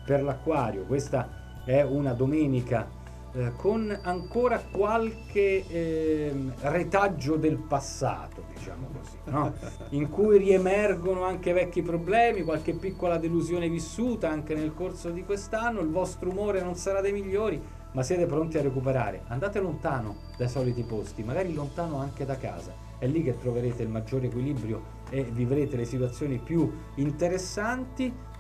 per l'Acquario. Questa è una domenica con ancora qualche retaggio del passato, diciamo così, no? In cui riemergono anche vecchi problemi, qualche piccola delusione vissuta anche nel corso di quest'anno. Il vostro umore non sarà dei migliori, ma siete pronti a recuperare. Andate lontano dai soliti posti, magari lontano anche da casa. È lì che troverete il maggiore equilibrio e vivrete le situazioni più interessanti.